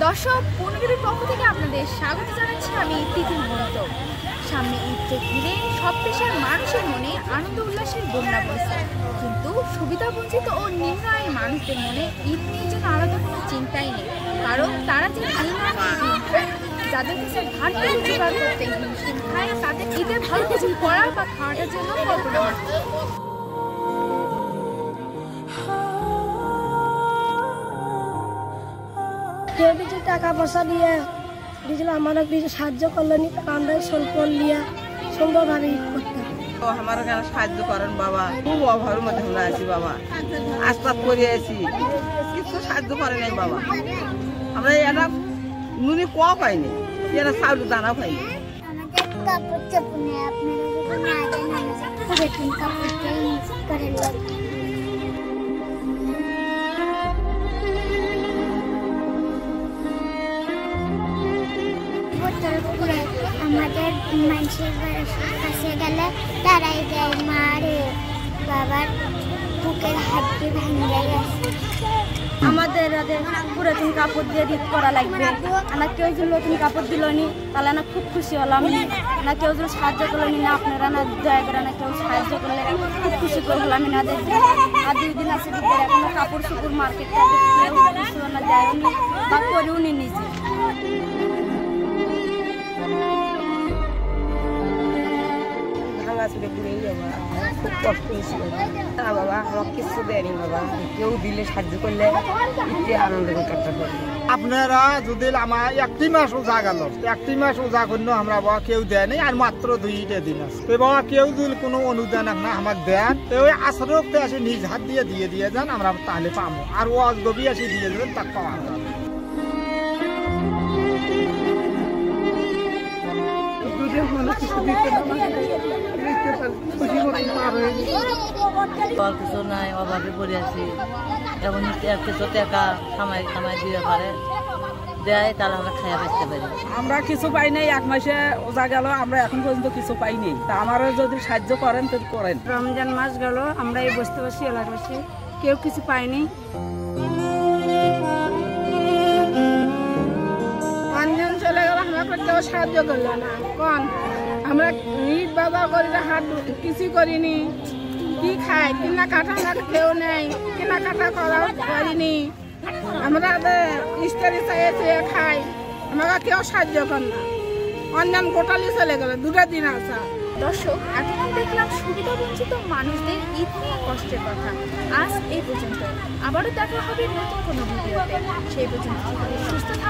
দর্শক, পূর্ণগিরির পক্ষ থেকে আপনাদের স্বাগত জানাচ্ছি আমি তিথির মতো। সামনে ঈদকে ঘিরে সব পেশার মানুষের মনে আনন্দ উল্লাসের বন্যা বইছে, কিন্তু সুবিধাবঞ্চিত ও নিম্ন আয়ের মানুষদের মনে ঈদ নিয়ে যেন আলাদা কোনো চিন্তাই নেই, কারণ তারা যে যাদের কাছে ভারতে রোজগার করতে হিমশিম খায়, তাদের ঈদের ভালো কিছু পড়া বা খাওয়াটার জন্য কল্পনা মাত্র। কেউ কিছু টাকা পয়সা দিয়ে দিয়েছিল, আমাদের কিছু সাহায্য করলেনি, আমরা স্বল্প নিয়ে সুন্দরভাবে ঈদ করতাম। আমার কেন সাহায্য করেন বাবা, খুব অভাবের মধ্যে আমরা আছি বাবা, আশপাত করে আছি, কিছু সাহায্য করে নাই বাবা। আমরা এরা নুনি কোয়া পাইনি, এরা চাউল দানা পাইনি। আমাদের মানুষের কাছে গেলে তারাই দেয়, মার বাবার বুকের হাড্ডি ভেঙে গেছে। আমাদের পুরাতন কাপড় দিয়ে ঈদ করা লাগবে, আমরা কেউ যদি নতুন কাপড় দিল নি তাহলে না খুব খুশি হলাম, না কেউ যদি সাহায্য করলো নি, না আপনারা না দয়া করে না কেউ সাহায্য করলে খুব খুশি করে হলাম। এনাদের আর 2 দিন আছে ঈদের, এখনো কাপড় সুপুর মার্কেটটা কেউ কিছু না দেয়নি বা করেও নি নিজে। খুব কষ্ট হয়েছিল না বাবা, আমার কিছু দেয়নি বাবা, কেউ দিলে সাহায্য করলে ঈদকে আনন্দ কাটতে পারি। আপনারা যদি আমার 1 মাস ওজা গেল, 1 মাস ওজা করলে আমরা বাবা কেউ দেয়নি, আর মাত্র 2টা দিন আছে। তো বাবা কেউ যদি কোনো অনুদান না আমাকে দেন, ওই আশ্রয়তে আসে নিজ হাত দিয়ে যান, আমরা তাহলে পাবো, আর ও আজগবি আসে দিয়ে দেবেন, তাকে পাওয়া যাবে। কিছু নাই, অভাবে পড়ে আছি, এখন কিছু টাকা কামাই দিয়ে পারে দেয়, তাহলে আমরা খাইয়া বেচতে পারি। আমরা কিছু পাই নাই, 1 মাসে ওজা গেল, আমরা এখন পর্যন্ত কিছু পাইনি। তা আমারও যদি সাহায্য করেন তো করেন। রমজান মাস গেল, আমরা এই বসতে বসে এলাকা বসে কেউ কিছু পাইনি। রমজান চলে গেল, আমরা কেউ সাহায্য করলো না। কোন আমরা ঈদ বাজার করি, হাত কিছু করিনি, কি খাই কেনাকাটা আমার কেউ নেই, কেনাকাটা করা করিনি, আমরা ইস্তারি চাইছে খাই, আমাকে কেউ সাহায্য কর না। রমজান গোটালি চলে গেল, 2টা দিন আসা। দর্শক, এতক্ষণ দেখলাম সুবিধাবঞ্চিত মানুষদের ঈদ নিয়ে কষ্টের কথা। আজ এই পর্যন্ত, আবারও দেখা হবে নতুন কোনো ভিডিওতে। সেই পর্যন্ত সুস্থ